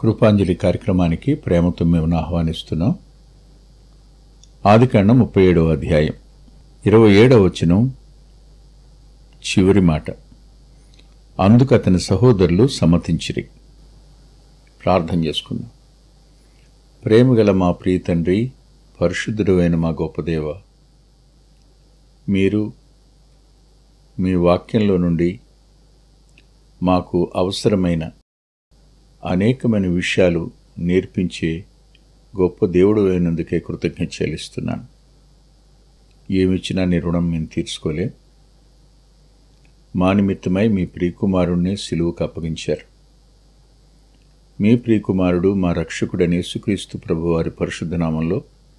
కృపాంజలి కార్యక్రమానికి ప్రేమతో మేము ఆహ్వానిస్తున్నాం. ఆదికాండం 37వ అధ్యాయం 27వ వచనం చివరి మాట. అందుకు అతని సహోదరులు సమ్మతించిరి. ప్రార్థన చేసుకుందాం. ప్రేమగల మా ప్రియ తండ్రి, పరిశుద్ధుడు అయిన మా గొప్ప దేవ, మీరు మీ వాక్యంలో నుండి మాకు అవసరమైన అనేకమైన విషయాలు నేర్పించే గొప్ప దేవుడు అయినందుకే కృతజ్ఞత చెల్లిస్తున్నాను. ఏమిచ్చినా నీ రుణం మేము తీర్చుకోలేం. మా నిమిత్తమై మీ ప్రియకుమారుణ్ణి సిలువకు అప్పగించారు. మీ ప్రియకుమారుడు మా రక్షకుడైన యేసుక్రీస్తు ప్రభువారి పరిశుద్ధ నామంలో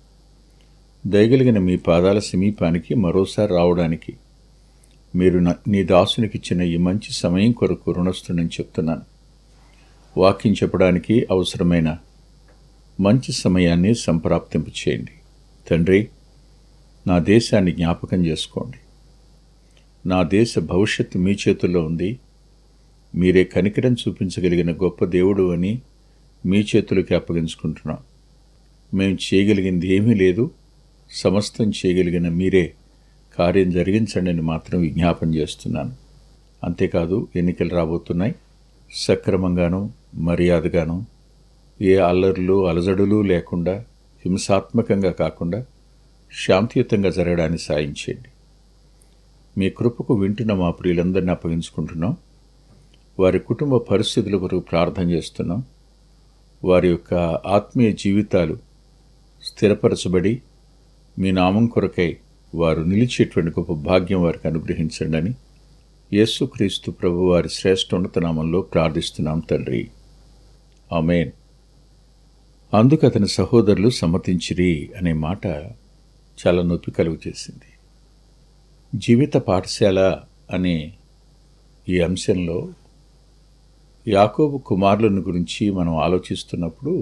దయగలిగిన మీ పాదాల సమీపానికి మరోసారి రావడానికి మీరు నీ దాసునికిచ్చిన ఈ మంచి సమయం కొరకు రుణస్తునని చెప్తున్నాను. వాక్యం చెప్పడానికి అవసరమైన మంచి సమయాన్ని సంప్రాప్తింప చేయండి. తండ్రి, నా దేశాన్ని జ్ఞాపకం చేసుకోండి. నా దేశ భవిష్యత్తు మీ చేతుల్లో ఉంది. మీరే కనికరం చూపించగలిగిన గొప్ప దేవుడు అని మీ చేతులకి అప్పగించుకుంటున్నాం. మేము చేయగలిగింది ఏమీ లేదు. సమస్తం చేయగలిగిన మీరే కార్యం జరిగించండి అని మాత్రం విజ్ఞాపన చేస్తున్నాను. అంతేకాదు, ఎన్నికలు రాబోతున్నాయి. సక్రమంగాను మర్యాదగాను ఏ అల్లర్లు అలజడులు లేకుండా, హింసాత్మకంగా కాకుండా శాంతియుతంగా జరగడానికి సాయం చేయండి. మీ కృపకు వింటున్న మా ప్రియులందరినీ అప్పగించుకుంటున్నాం. వారి కుటుంబ పరిస్థితుల కొరకు ప్రార్థన చేస్తున్నాం. వారి యొక్క ఆత్మీయ జీవితాలు స్థిరపరచబడి మీ నామం కొరకై వారు నిలిచేటువంటి గొప్ప భాగ్యం వారికి అనుగ్రహించండి అని యేసుక్రీస్తు ప్రభు వారి శ్రేష్ఠోన్నత నామంలో ప్రార్థిస్తున్నాం తండ్రి. ఆమేన్. అందుకు అతని సహోదరులు సమ్మతించిరి అనే మాట చాలా నొప్పి కలుగు చేసింది. జీవిత పాఠశాల అనే ఈ అంశంలో యాకోబు కుమారులను గురించి మనం ఆలోచిస్తున్నప్పుడు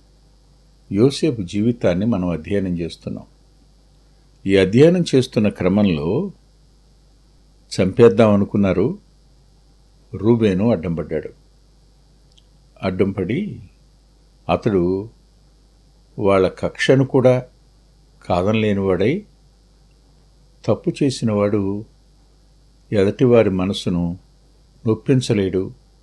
యోసేపు జీవితాన్ని మనం అధ్యయనం చేస్తున్నాం. ఈ అధ్యయనం చేస్తున్న క్రమంలో చంపేద్దాం అనుకున్నారు. రూబేను అడ్డం పడ్డాడు. అడ్డం పడి అతడు వాళ్ళ కక్షను కూడా కాదనలేనివాడై, తప్పు చేసినవాడు ఎదటివారి మనసును నొప్పించలేడు,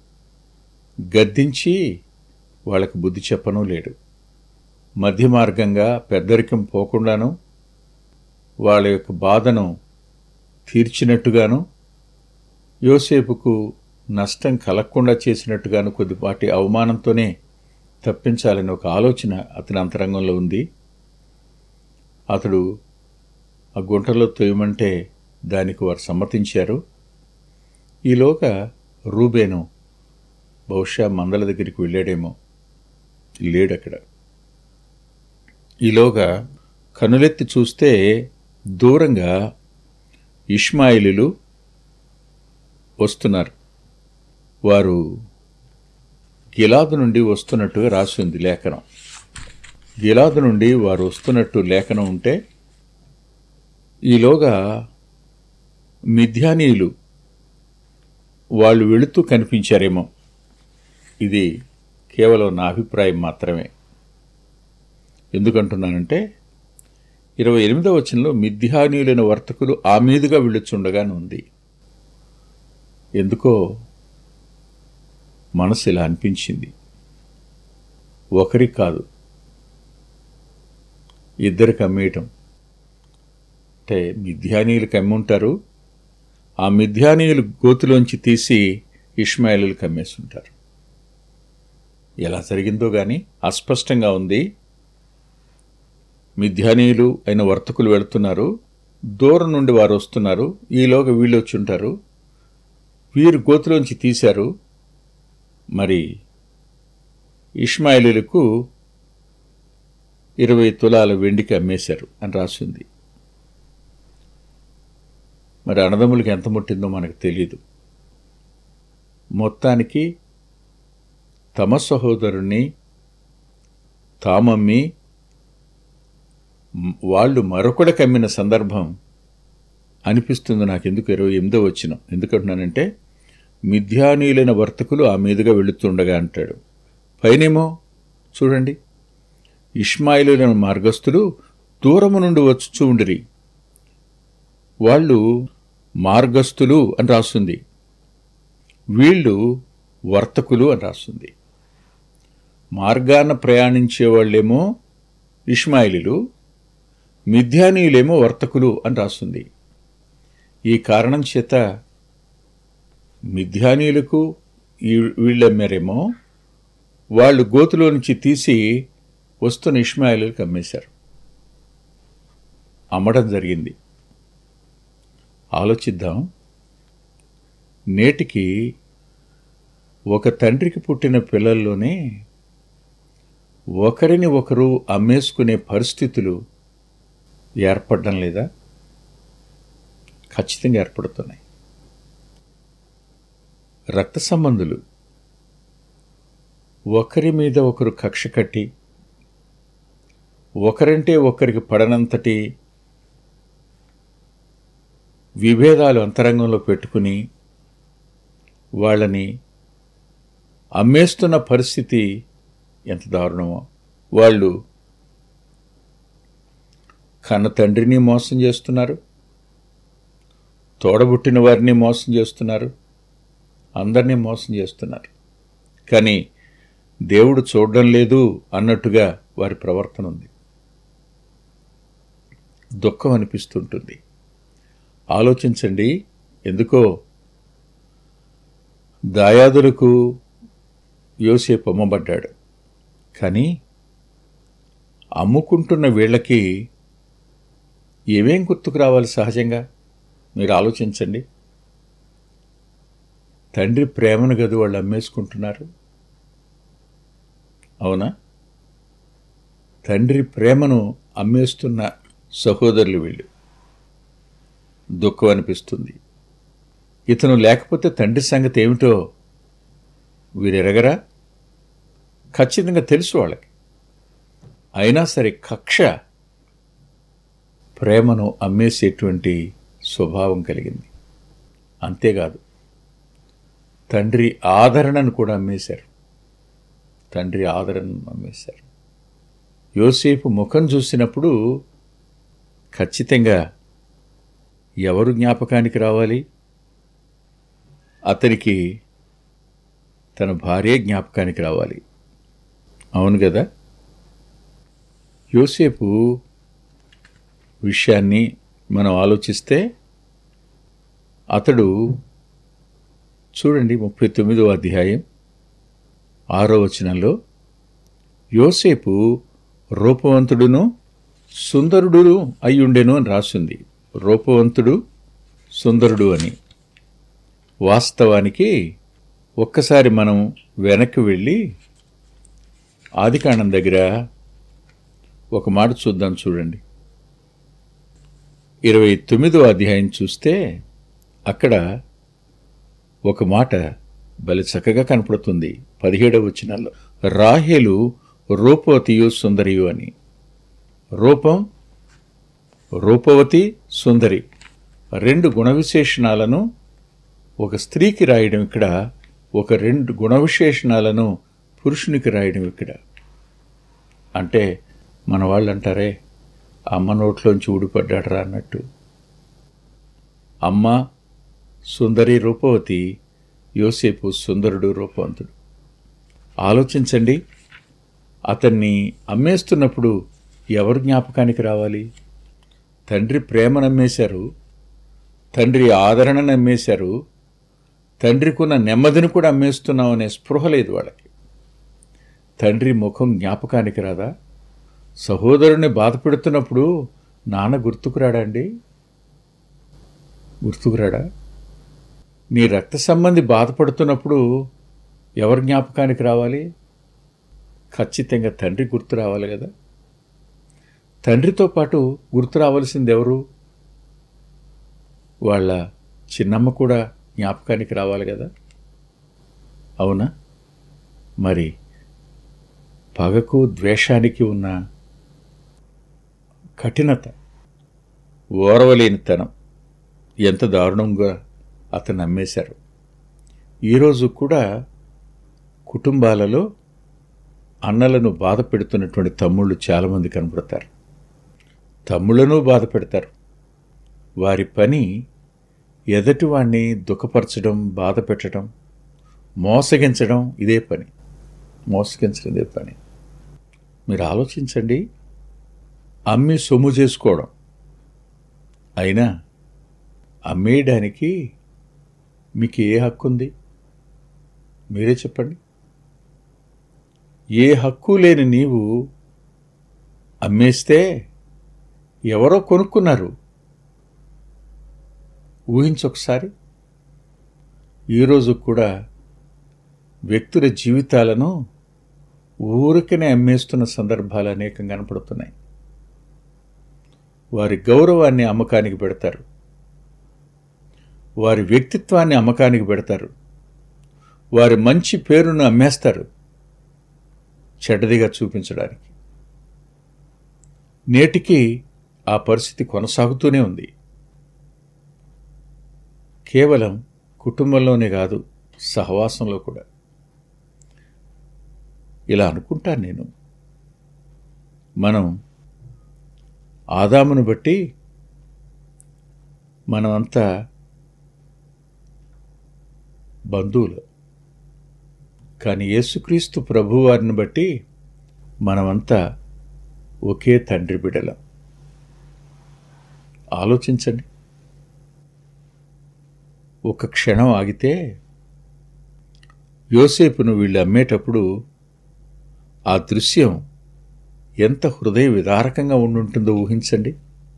గద్దించి వాళ్ళకు బుద్ధి చెప్పనూ లేడు. మధ్య మార్గంగా పెద్దరికం పోకుండాను, వాళ్ళ యొక్క బాధను తీర్చినట్టుగాను, యోసేపుకు నష్టం కలగకుండా చేసినట్టుగాను కొద్దిపాటి అవమానంతోనే తప్పించాలని ఒక ఆలోచన అతని అంతరంగంలో ఉంది. అతడు ఆ గుంటలో తొయ్యమంటే దానికి వారు సమ్మతించారు. ఈలోగా రూబేను బహుశా మందల దగ్గరికి వెళ్ళాడేమో, లేడక్కడ. ఈలోగా కనులెత్తి చూస్తే దూరంగా ఇష్మాయిలీలు వస్తున్నారు. వారు గిలాదు నుండి వస్తున్నట్టుగా రాసి ఉంది లేఖనం. గిలాదు నుండి వారు వస్తున్నట్టు లేఖనం ఉంటే, ఈలోగా మిద్యానీయులు వాళ్ళు వెళుతూ కనిపించారేమో. ఇది కేవలం నా అభిప్రాయం మాత్రమే. ఎందుకంటున్నానంటే 28వ వచనంలో మిద్యానీయులైన వర్తకులు ఆ మీదుగా వెళ్ళుచుండగానే ఉంది. ఎందుకో మనసు ఇలా అనిపించింది. ఒకరికి కాదు, ఇద్దరికి అమ్మేయటం. అంటే మిద్యానీయులకు అమ్ముంటారు, ఆ మిద్యానీయులు గోతులోంచి తీసి ఇష్మాయేలులకు అమ్మేస్తుంటారు. ఎలా జరిగిందో కానీ అస్పష్టంగా ఉంది. మిద్యానీయులు అయిన వర్తకులు వెళుతున్నారు, దూరం నుండి వారు వస్తున్నారు. ఈలోగా వీళ్ళు వచ్చి ఉంటారు. వీరు గోతులోంచి తీశారు. మరి ఇష్మాయేలీలకు 20 తులాల వెండికి అమ్మేశారు అని రాసింది. మరి అన్నదమ్ములకి ఎంత ముట్టిందో మనకు తెలియదు. మొత్తానికి తమ సహోదరుణ్ణి తామమ్మి వాళ్ళు మరొకడికి అమ్మిన సందర్భం అనిపిస్తుంది నాకెందుకు. 28వ వచనం ఎందుకంటున్నానంటే మిద్యానీయులైన వర్తకులు ఆ మీదుగా వెళుతుండగా అంటాడు. పైనేమో చూడండి, ఇష్మాయేలీయుల మార్గస్థులు దూరము నుండి వచ్చుచూ ఉండిరి. వాళ్ళు మార్గస్థులు అని రాస్తుంది, వీళ్ళు వర్తకులు అని రాస్తుంది. మార్గాన ప్రయాణించేవాళ్ళేమో ఇష్మాయేలీయులు, మిద్యానీయులేమో వర్తకులు అని రాస్తుంది. ఈ కారణం చేత మిద్యానీయులకు వీళ్ళమ్మారేమో, వాళ్ళు గోతులో నుంచి తీసి వస్తున్న ఇష్మాయేలీయులకు అమ్మేశారు, అమ్మడం జరిగింది. ఆలోచిద్దాం. నేటికి ఒక తండ్రికి పుట్టిన పిల్లల్లోనే ఒకరిని ఒకరు అమ్మేసుకునే పరిస్థితులు ఏర్పడడం లేదా? ఖచ్చితంగా ఏర్పడుతున్నాయి. రక్త సంబంధులు ఒకరి మీద ఒకరు కక్ష కట్టి, ఒకరంటే ఒకరికి పడనంతటి విభేదాలు అంతరంగంలో పెట్టుకుని వాళ్ళని అమ్మేస్తున్న పరిస్థితి ఎంత దారుణమో. వాళ్ళు కన్న తండ్రిని మోసం చేస్తున్నారు, తోడబుట్టిన వారిని మోసం చేస్తున్నారు, అందరినీ మోసం చేస్తున్నారు. కానీ దేవుడు చూడడం లేదు అన్నట్టుగా వారి ప్రవర్తన ఉంది. దుఃఖం అనిపిస్తుంటుంది. ఆలోచించండి. ఎందుకో దాయాదులకు యోసేపు అమ్మబడ్డాడు, కానీ అమ్ముకుంటున్న వీళ్ళకి ఏమేం గుర్తుకు రావాలి సహజంగా? మీరు ఆలోచించండి. తండ్రి ప్రేమను గది వాళ్ళు అమ్మేసుకుంటున్నారు, అవునా? తండ్రి ప్రేమను అమ్మేస్తున్న సహోదరులు వీళ్ళు. దుఃఖం అనిపిస్తుంది. ఇతను లేకపోతే తండ్రి సంగతి ఏమిటో వీరెరగరా? ఖచ్చితంగా తెలుసు వాళ్ళకి. అయినా సరే కక్ష ప్రేమను అమ్మేసేటువంటి స్వభావం కలిగింది. అంతేకాదు, తండ్రి ఆదరణను కూడా అమ్మేశారు. తండ్రి ఆదరణను అమ్మేశారు. యోసేపు ముఖం చూసినప్పుడు ఖచ్చితంగా ఎవరు జ్ఞాపకానికి రావాలి? అతనికి తన భార్య జ్ఞాపకానికి రావాలి. అవును కదా? యోసేపు విషయాన్ని మనం ఆలోచిస్తే అతడు చూడండి 39వ అధ్యాయం 6వ వచనంలో, యోసేపు రూపవంతుడును సుందరుడు అయ్యుండెను అని రాసింది. రూపవంతుడు సుందరుడు అని. వాస్తవానికి ఒక్కసారి మనం వెనక్కి వెళ్ళి ఆదికాండం దగ్గర ఒక మాట చూద్దాం. చూడండి 29వ అధ్యాయం చూస్తే అక్కడ ఒక మాట భలే చక్కగా కనపడుతుంది. 17వ వచనంలో, రాహేలు రూపవతియు సుందరియు అని. రూపం, రూపవతి, సుందరి, రెండు గుణ విశేషణాలను ఒక స్త్రీకి రాయడం ఇక్కడ, ఒక రెండు గుణ విశేషణాలను పురుషునికి రాయడం ఇక్కడ. అంటే మన వాళ్ళు అంటారే, అమ్మ నోట్లోంచి ఊడిపడ్డాడరా అన్నట్టు. అమ్మ సుందరి రూపవతి, యోసేపు సుందరుడు రూపవంతుడు. ఆలోచించండి. అతన్ని అమ్మేస్తున్నప్పుడు ఎవరు జ్ఞాపకానికి రావాలి? తండ్రి ప్రేమను అమ్మేశారు, తండ్రి ఆదరణను అమ్మేశారు, తండ్రికున్న నెమ్మదిని కూడా అమ్మేస్తున్నాం అనే స్పృహ లేదు వాళ్ళకి. తండ్రి ముఖం జ్ఞాపకానికి రాదా? సహోదరుని బాధపెడుతున్నప్పుడు నాన్న గుర్తుకురాడా అండి? గుర్తుకురాడా? నీ రక్త సంబంధి బాధపడుతున్నప్పుడు ఎవరు జ్ఞాపకానికి రావాలి? ఖచ్చితంగా తండ్రి గుర్తు రావాలి కదా. తండ్రితో పాటు గుర్తు రావాల్సింది ఎవరు? వాళ్ళ చిన్నమ్మ కూడా జ్ఞాపకానికి రావాలి కదా. అవునా? మరి పగకు ద్వేషానికి ఉన్న కఠినత, ఓర్వలేనితనం ఎంత దారుణంగా అతను అమ్మేశారు. ఈరోజు కూడా కుటుంబాలలో అన్నలను బాధ పెడుతున్నటువంటి తమ్ముళ్ళు చాలామంది కనపడతారు. తమ్ముళ్ళను బాధ పెడతారు. వారి పని ఎదటివాణ్ణి దుఃఖపరచడం, బాధ పెట్టడం, మోసగించడం. ఇదే పని, మోసగించడం ఇదే పని. మీరు ఆలోచించండి, అమ్మి సొమ్ము చేసుకోవడం. అయినా అమ్మేయడానికి మీకు ఏ హక్కు ఉంది? మీరే చెప్పండి. ఏ హక్కు లేని నీవు అమ్మేస్తే ఎవరో కొనుక్కున్నారు. ఊహించొకసారి. ఈరోజు కూడా వ్యక్తుల జీవితాలను ఊరికనే అమ్మేస్తున్న సందర్భాలు అనేకం కనపడుతున్నాయి. వారి గౌరవాన్ని అమ్మకానికి పెడతారు, వారి వ్యక్తిత్వాన్ని అమ్మకానికి పెడతారు, వారి మంచి పేరును అమ్మేస్తారు చెడ్డదిగా చూపించడానికి. నేటికి ఆ పరిస్థితి కొనసాగుతూనే ఉంది. కేవలం కుటుంబంలోనే కాదు, సహవాసంలో కూడా. ఇలా అనుకుంటాను నేను. మనం ఆదామును బట్టి మనమంతా బంధువులు, కానీ యేసుక్రీస్తు ప్రభువారిని బట్టి మనమంతా ఒకే తండ్రి బిడ్డలం. ఆలోచించండి. ఒక క్షణం ఆగితే యోసేపును వీళ్ళు అమ్మేటప్పుడు ఆ దృశ్యం ఎంత హృదయ విదారకంగా ఉండుంటుందో ఊహించండి.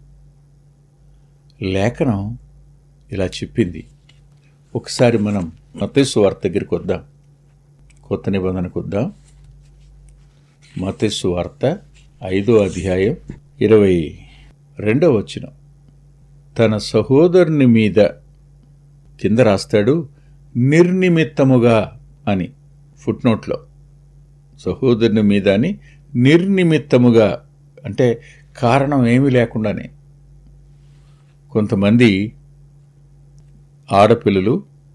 లేఖనం ఇలా చెప్పింది. ఒకసారి మనం మత్తయి సువార్త దగ్గరికి వద్దాం, కొత్త నిబంధనకు వద్దాం. మత్తయి సువార్త 5వ అధ్యాయం 22వ వచనం. తన సహోదరుని మీద, కింద రాస్తాడు నిర్నిమిత్తముగా అని ఫుట్నోట్లో, సహోదరుని మీద అని నిర్నిమిత్తముగా అంటే కారణం ఏమీ లేకుండానే. కొంతమంది ఆడపిల్లలు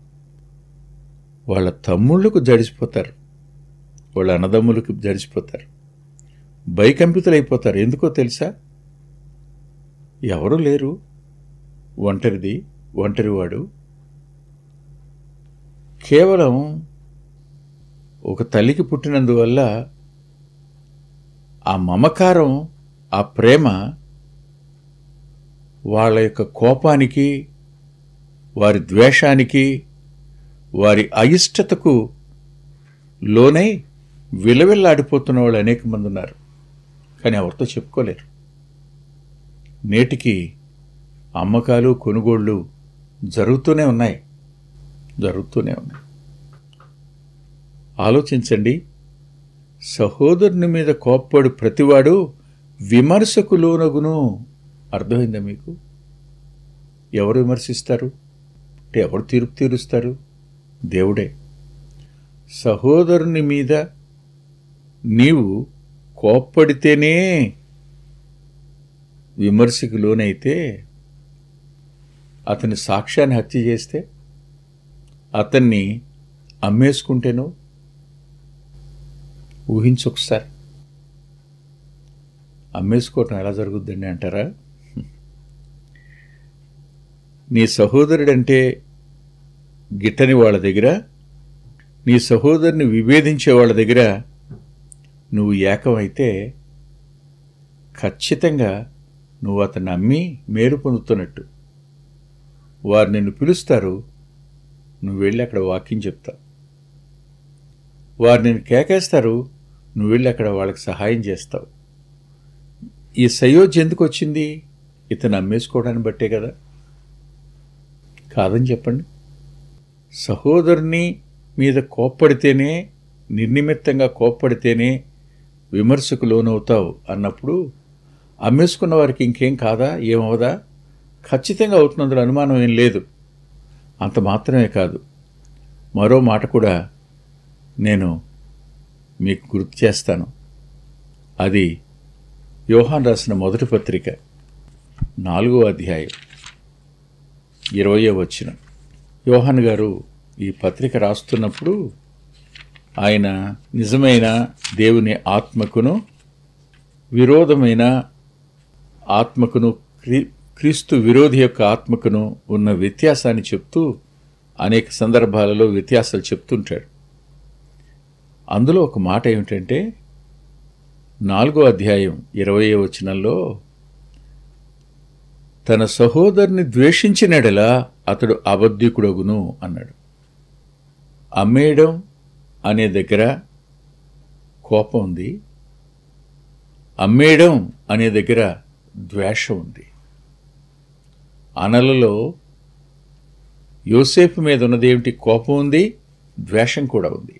వాళ్ళ తమ్ముళ్లకు జడిసిపోతారు, వాళ్ళ అన్నదమ్ములకు జడిసిపోతారు, భయకంపితులైపోతారు. ఎందుకో తెలుసా? ఎవరూ లేరు, ఒంటరివాడు. కేవలం ఒక తల్లికి పుట్టినందువల్ల ఆ మమకారం, ఆ ప్రేమ వాళ్ళ యొక్క కోపానికి, వారి ద్వేషానికి, వారి అయిష్టతకు లోనై విలవిల్లాడిపోతున్న వాళ్ళు అనేక మంది ఉన్నారు. కానీ ఎవరితో చెప్పుకోలేరు. నేటికి అమ్మకాలు, కొనుగోళ్ళు జరుగుతూనే ఉన్నాయి. ఆలోచించండి. సహోదరుని మీద కోప్పడు ప్రతివాడు విమర్శకు లోనగును. అర్థమైందా మీకు? ఎవరు విమర్శిస్తారు అంటే ఎవరు తీర్పు తీరుస్తారు? దేవుడే. సహోదరుని మీద నీవు కోప్పడితేనే విమర్శకు లోనైతే, అతని సాక్ష్యాన్ని హత్య చేస్తే, అతన్ని అమ్మేసుకుంటేనో ఊహించొకసారి. అమ్మేసుకోవటం ఎలా జరుగుద్దండి అంటారా? నీ సహోదరుడంటే గిట్టని వాళ్ళ దగ్గర, నీ సహోదరుని విభేదించే వాళ్ళ దగ్గర నువ్వు ఏకమైతే ఖచ్చితంగా నువ్వు అతన్ని అమ్మి మేలు పొందుతున్నట్టు. వారు నిన్ను పిలుస్తారు, నువ్వు వెళ్ళి అక్కడ వాక్యం చెప్తావు. వారు నిన్ను కేకేస్తారు, నువ్వు వెళ్ళి అక్కడ వాళ్ళకి సహాయం చేస్తావు. ఈ సయోధ్య ఎందుకు వచ్చింది? ఇతను అమ్మేసుకోవడాన్ని బట్టే కదా? కాదని చెప్పండి. సహోదరుని మీద కోప్పడితేనే, నిర్నిమిత్తంగా కోప్పడితేనే విమర్శకు లోనవుతావు అన్నప్పుడు అమ్మేసుకున్న వారికి ఇంకేం కాదా? ఏమవదా? ఖచ్చితంగా అవుతున్నందులో అనుమానం ఏం లేదు. అంత మాత్రమే కాదు, మరో మాట కూడా నేను మీకు గుర్తు చేస్తాను. అది యోహాను రాసిన మొదటి పత్రిక 4వ అధ్యాయం 20వ వచనం. యోహాను గారు ఈ పత్రిక రాస్తున్నప్పుడు ఆయన నిజమైన దేవుని ఆత్మకును విరోధమైన ఆత్మకును క్రీస్తు విరోధి యొక్క ఆత్మకును ఉన్న వ్యత్యాసాన్ని చెప్తూ అనేక సందర్భాలలో వ్యత్యాసాలు చెప్తుంటాడు. అందులో ఒక మాట ఏమిటంటే 4వ అధ్యాయం 20వ వచనంలో తన సహోదరుని ద్వేషించినడలా అతడు అబద్ధికుడగును అన్నాడు. అమ్మేయడం అనే దగ్గర కోపం ఉంది, అమ్మేయడం అనే దగ్గర ద్వేషం ఉంది. అనలలో యోసేపు మీద ఉన్నదేమిటి? కోపం ఉంది, ద్వేషం కూడా ఉంది.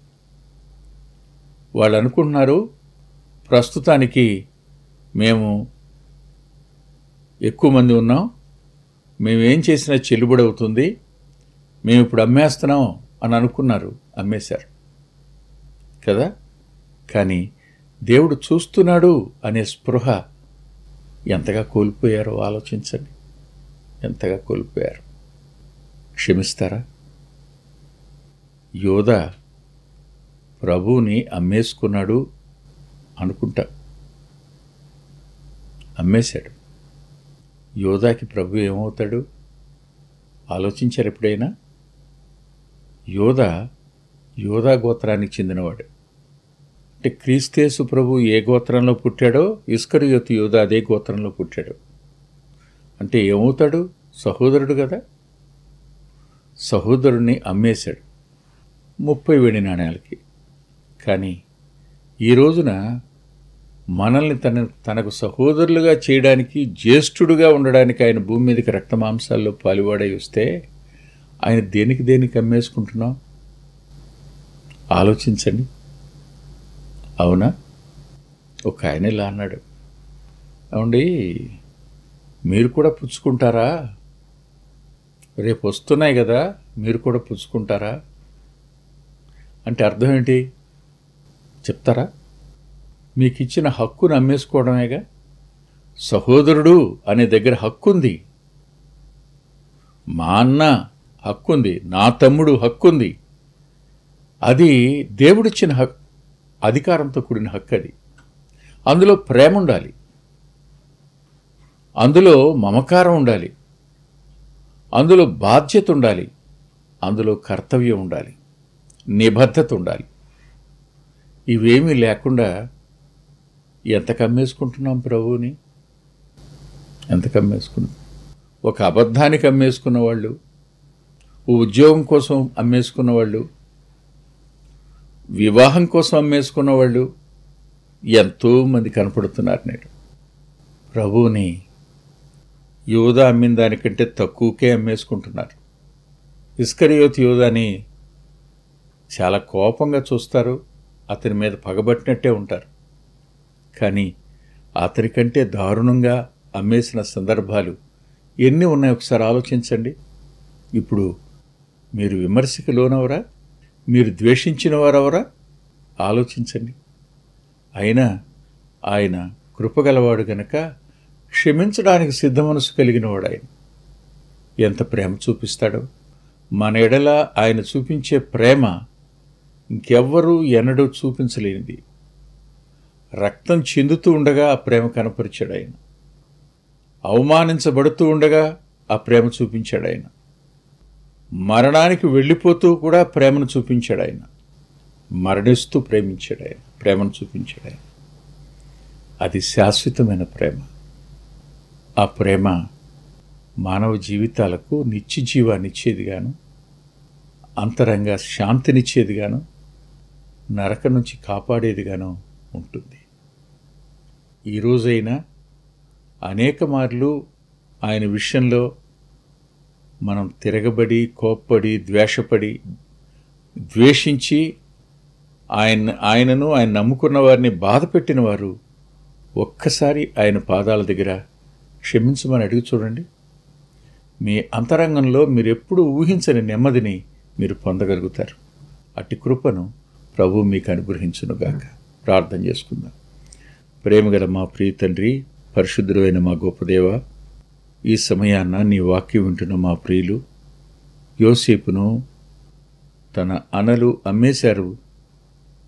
వాళ్ళు అనుకుంటున్నారు ప్రస్తుతానికి మేము ఎక్కువ మంది ఉన్నాం, మేమేం చేసినా చెల్లుబడవుతుంది, మేము ఇప్పుడు అమ్మేస్తున్నాం అని అనుకున్నారు. అమ్మేశారు కదా. కానీ దేవుడు చూస్తున్నాడు అనే స్పృహ ఎంతగా కోల్పోయారో ఆలోచించండి. ఎంతగా కోల్పోయారు. క్షమిస్తారా? యోధా ప్రభువుని అమ్మేసుకున్నాడు అనుకుంటా. అమ్మేశాడు. యోధాకి ప్రభు ఏమవుతాడు ఆలోచించారు ఎప్పుడైనా? యోధా గోత్రానికి చెందినవాడు. అంటే క్రీస్తేసు ప్రభు ఏ గోత్రంలో పుట్టాడో ఇస్కరియోతు యోధా అదే గోత్రంలో పుట్టాడు. అంటే ఏమవుతాడు? సహోదరుడు కదా. సహోదరుణ్ణి అమ్మేశాడు 30 వెండి నాణేలకి. కానీ ఈ రోజున మనల్ని తనకు సహోదరులుగా చేయడానికి, జ్యేష్ఠుడుగా ఉండడానికి ఆయన భూమి మీదకి రక్తమాంసాల్లో పాలువాడై వస్తే ఆయన దేనికి అమ్మేసుకుంటున్నాం? ఆలోచించండి. అవునా? ఒక ఆయన ఇలా అన్నాడు, ఏమండి మీరు కూడా పుచ్చుకుంటారా? రేపు వస్తున్నాయి కదా, మీరు కూడా పుచ్చుకుంటారా అంటే అర్థం ఏంటి చెప్తారా? మీకు ఇచ్చిన హక్కును అమ్మేసుకోవడమేగా. సహోదరుడు అనే దగ్గర హక్కుంది, మా అన్న హక్కుంది, నా తమ్ముడు హక్కుంది. అది దేవుడిచ్చిన హక్కు, అధికారంతో కూడిన హక్కు. అది అందులో ప్రేమ ఉండాలి, అందులో మమకారం ఉండాలి, అందులో బాధ్యత ఉండాలి, అందులో కర్తవ్యం ఉండాలి, నిబద్ధత ఉండాలి. ఇవేమీ లేకుండా ఎంత కమ్మేసుకుంటున్నాం ప్రభువుని? ఎంత కమ్మేసుకుంటున్నాం? ఒక అబద్ధానికి అమ్మేసుకున్న వాళ్ళు, ఉద్యోగం కోసం అమ్మేసుకున్న వాళ్ళు, వివాహం కోసం అమ్మేసుకున్న వాళ్ళు ఎంతోమంది కనపడుతున్నారు నేడు. ప్రభువుని యోధా అమ్మిన దానికంటే తక్కువకే అమ్మేసుకుంటున్నారు. ఇస్కరియోతు యోధాని చాలా కోపంగా చూస్తారు, అతని మీద పగబట్టినట్టే ఉంటారు. కానీ అతనికంటే దారుణంగా అమ్మేసిన సందర్భాలు ఎన్ని ఉన్నాయో ఒకసారి ఆలోచించండి. ఇప్పుడు మీరు విమర్శకు లోనవరా? మీరు ద్వేషించిన వారెవరా? ఆలోచించండి. అయినా ఆయన కృపగలవాడు గనక క్షమించడానికి సిద్ధ మనసు కలిగినవాడు. ఆయన ఎంత ప్రేమ చూపిస్తాడో! మన ఎడల ఆయన చూపించే ప్రేమ ఇంకెవ్వరూ ఎన్నడూ చూపించలేనిది. రక్తం చిందుతూ ఉండగా ఆ ప్రేమ కనపరిచాడు ఆయన. అవమానించబడుతూ ఉండగా ఆ ప్రేమ చూపించాడు ఆయన. మరణానికి వెళ్ళిపోతూ కూడా ప్రేమను చూపించాడు ఆయన. మరణిస్తూ ప్రేమించాడు ఆయన, ప్రేమను చూపించాడు ఆయన. అది శాశ్వతమైన ప్రేమ. ఆ ప్రేమ మానవ జీవితాలకు నిత్య జీవాన్నిచ్చేదిగాను, అంతరంగ శాంతినిచ్చేదిగాను, నరక నుంచి కాపాడేదిగాను ఉంటుంది. ఈరోజైనా అనేక మార్లు ఆయన విషయంలో మనం తిరగబడి, కోప్పడి, ద్వేషపడి, ద్వేషించి ఆయనను ఆయన నమ్ముకున్న వారిని బాధ పెట్టిన వారు ఒక్కసారి ఆయన పాదాల దగ్గర క్షమించమని అడిగి చూడండి. మీ అంతరంగంలో మీరెప్పుడు ఊహించని నెమ్మదిని మీరు పొందగలుగుతారు. అట్టి కృపను ప్రభు మీకు అనుగ్రహించునుగాక. ప్రార్థన చేసుకుందాం. ప్రేమగల మా ప్రియ తండ్రి, పరిశుద్ధుడైన మా గొప్ప దేవ, ఈ సమయాన్న నీ వాక్యం వింటున్న మా ప్రియులు యోసేపును తన అనలు అమ్మేశారు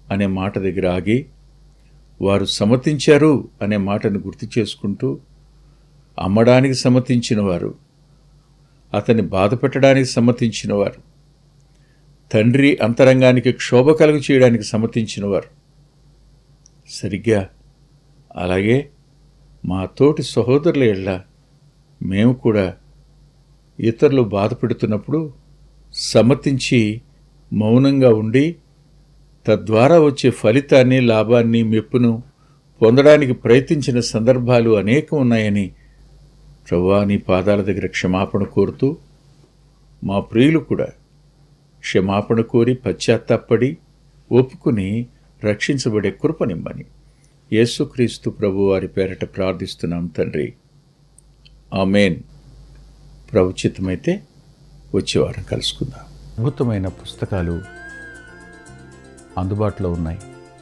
అనే మాట దగ్గర ఆగి వారు సమ్మతించారు అనే మాటను గుర్తు చేసుకుంటూ అమ్మడానికి సమ్మతించినవారు, అతన్ని బాధపెట్టడానికి సమ్మతించినవారు, తండ్రి అంతరంగానికి క్షోభ కలుగు చేయడానికి సమ్మతించినవారు, సరిగ్గా అలాగే మా తోటి సహోదరుల ఎడల మేము కూడా ఇతరులు బాధపెడుతున్నప్పుడు సమ్మతించి మౌనంగా ఉండి తద్వారా వచ్చే ఫలితాన్ని, లాభాన్ని, మెప్పును పొందడానికి ప్రయత్నించిన సందర్భాలు అనేకం ఉన్నాయని ప్రభువా నీ పాదాల దగ్గర క్షమాపణ కోరుతూ మా ప్రియులు కూడా క్షమాపణ కోరి పశ్చాత్తాపడి ఒప్పుకుని రక్షించబడే కృపనిమ్మని యేసుక్రీస్తు ప్రభువారి పేరట ప్రార్థిస్తున్నాం తండ్రి. ఆమేన్. ప్రభు చిత్తమైతే వచ్చేవారం కలుసుకుందాం. అద్భుతమైన పుస్తకాలు అందుబాటులో ఉన్నాయి.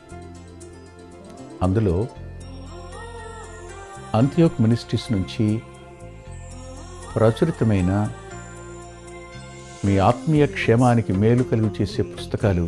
అందులో అంత్యోక్ మినిస్ట్రీస్ నుంచి ప్రచురితమైన మీ ఆత్మీయ క్షేమానికి మేలు కలుగు చేసే పుస్తకాలు,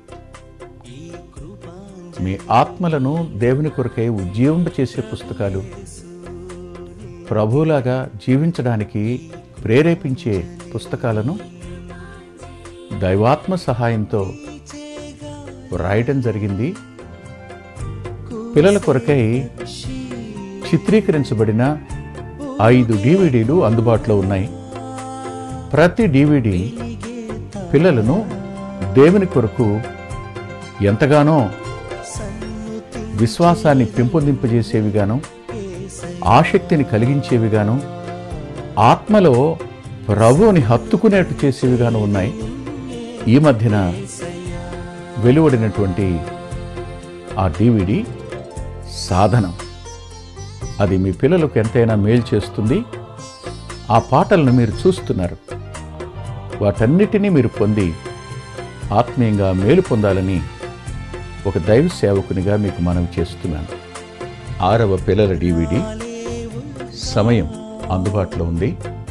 మీ ఆత్మలను దేవుని కొరకై ఉజ్జీవింపచేసే పుస్తకాలు, ప్రభువులాగా జీవించడానికి ప్రేరేపించే పుస్తకాలను దైవాత్మ సహాయంతో రాయటం జరిగింది. పిల్లల కొరకై చిత్రీకరించబడిన 5 DVDలు అందుబాటులో ఉన్నాయి. ప్రతి DVD పిల్లలను దేవుని కొరకు ఎంతగానో విశ్వాసాన్ని పెంపొందింపజేసేవిగాను, ఆసక్తిని కలిగించేవిగాను, ఆత్మలో ప్రభువుని హత్తుకునేట్టు చేసేవిగాను ఉన్నాయి. ఈ మధ్యన వెలువడినటువంటి ఆ DVD సాధనం, అది మీ పిల్లలకు ఎంతైనా మేలు చేస్తుంది. ఆ పాటలను మీరు చూస్తున్నారు. వాటన్నిటినీ మీరు పొంది ఆత్మీయంగా మేలు పొందాలని ఒక దైవ సేవకునిగా మీకు మనవి చేస్తున్నాను. 6వ పిల్లల DVD సమయం అందుబాటులో ఉంది.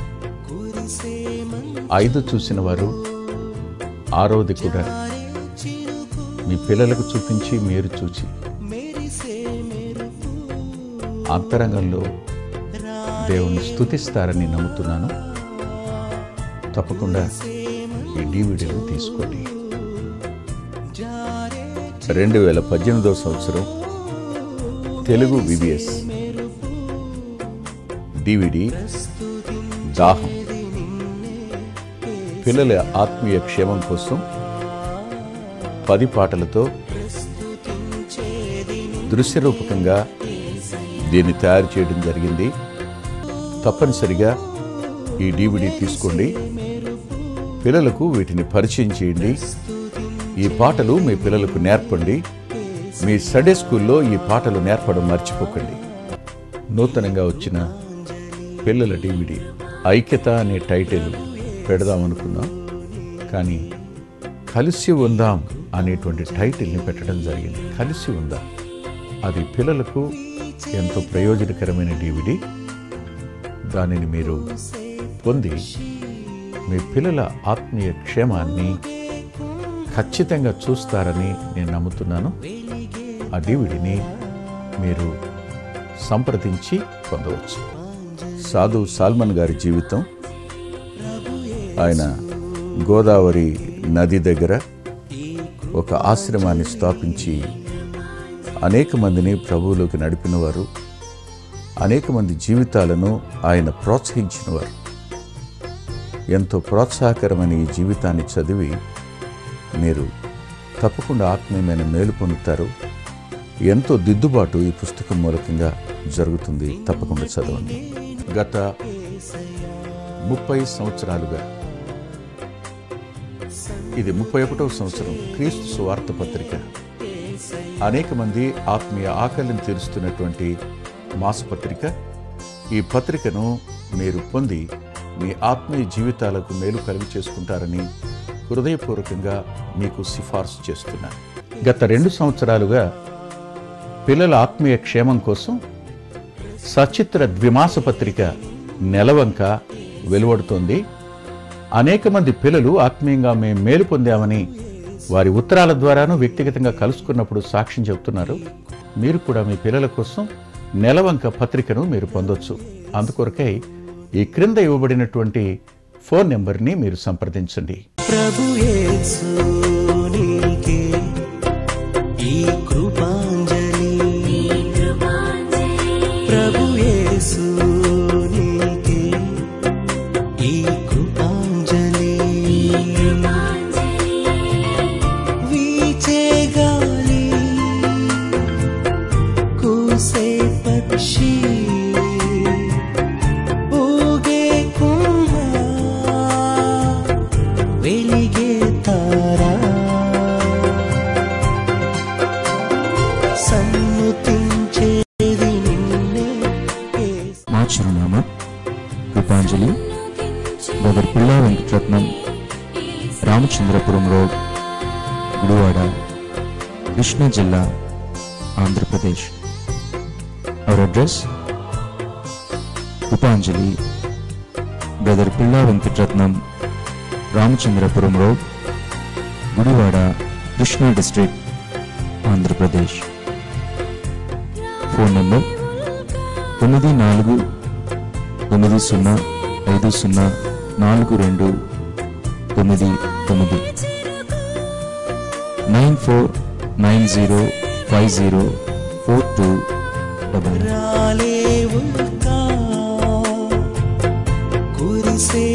5 చూసిన వారు 6వది కూడా మీ పిల్లలకు చూపించి మీరు చూచి అంతరంగంలో దేవుణ్ణి స్తుతిస్తారని నమ్ముతున్నాను. తప్పకుండా ఈ DVDను తీసుకోండి. 2018వ సంవత్సరం తెలుగు VBS DVD దాహం, పిల్లల ఆత్మీయ క్షేమం కోసం 10 పాటలతో దృశ్యరూపకంగా దీన్ని తయారు చేయడం జరిగింది. తప్పనిసరిగా ఈ DVD తీసుకోండి. పిల్లలకు వీటిని పరిచయం చేయండి. ఈ పాటలు మీ పిల్లలకు నేర్పండి. మీ సండే స్కూల్లో ఈ పాటలు నేర్పడం మర్చిపోకండి. నూతనంగా వచ్చిన పిల్లల DVD ఐక్యత అనే టైటిల్ పెడదామనుకున్నాం, కానీ కలిసి ఉందాం అనేటువంటి టైటిల్ని పెట్టడం జరిగింది. కలిసి ఉందాం, అది పిల్లలకు ఎంతో ప్రయోజనకరమైన DVD. దానిని మీరు పొంది మీ పిల్లల ఆత్మీయ క్షేమాన్ని ఖచ్చితంగా చూస్తారని నేను నమ్ముతున్నాను. ఆ DVDని మీరు సంప్రదించి పొందవచ్చు. సాధు సాల్మన్ గారి జీవితం, ఆయన గోదావరి నది దగ్గర ఒక ఆశ్రమాన్ని స్థాపించి అనేక మందిని ప్రభువులోకి నడిపినవారు, అనేక మంది జీవితాలను ఆయన ప్రోత్సహించినవారు. ఎంతో ప్రోత్సాహకరమైన ఈ జీవితాన్ని చదివి మీరు తప్పకుండా ఆత్మీయమైన మేలు పొందుతారు. ఎంతో దిద్దుబాటు ఈ పుస్తకం మూలకంగా జరుగుతుంది. తప్పకుండా చదవండి. గత 30 సంవత్సరాలుగా, ఇది 31వ సంవత్సరం, క్రీస్తు సువార్త పత్రిక అనేక మంది ఆత్మీయ ఆకలిని తీరుస్తున్నటువంటి మాసపత్రిక. ఈ పత్రికను మీరు పొంది మీ ఆత్మీయ జీవితాలకు మేలు కలుగు చేసుకుంటారని హృదయపూర్వకంగా మీకు సిఫార్సు చేస్తున్నాను. గత 2 సంవత్సరాలుగా పిల్లల ఆత్మీయ క్షేమం కోసం సచిత్ర ద్విమాస పత్రిక నెలవంక వెలువడుతోంది. అనేక మంది పిల్లలు ఆత్మీయంగా మేము మేలు పొందామని వారి ఉత్తరాల ద్వారాను వ్యక్తిగతంగా కలుసుకున్నప్పుడు సాక్ష్యం చెబుతున్నారు. మీరు కూడా మీ పిల్లల కోసం నెలవంక పత్రికను మీరు పొందొచ్చు. అందుకొరకై ఈ క్రింద ఇవ్వబడినటువంటి ఫోన్ నెంబర్ని మీరు సంప్రదించండి. ప్రభు యేసు నీకే ఈ కృపాంజలి, ప్రభు యేసు నీకే ఈ కృపాంజలి. వీచే గాలి, కూసే పక్షి, ఊగే కుంభ, వెలిగే తారా, సన్నుతించేది నిన్నే. మా చిరునామా కృపాంజలి, బ్రదర్ పిల్లా వెంకటరత్నం, రామచంద్రపురం రోడ్, గుడివాడ, కృష్ణా జిల్లా, Andhra Pradesh. Our address Krupanjali, brother Pilla Venkataratnam, Ramachandrapuram road, Gudivada, Krishna district, Andhra Pradesh. Phone number 9490504299 9490504299. రాలేవుగా కురిసే